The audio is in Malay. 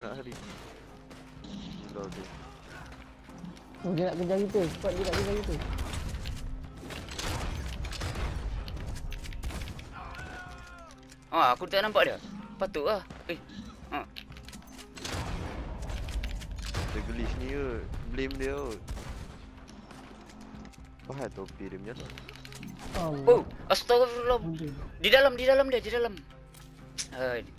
Hari. Gila tu. Oh, dia nak kejar kita. Cepat dia nak kejar kita. Aku tak nampak dia. Patut lah. Dia glitch ni kot. Blame dia kot. Faham topi dia punya tu. Allah. Astagfirullah. Di dalam dia, di dalam.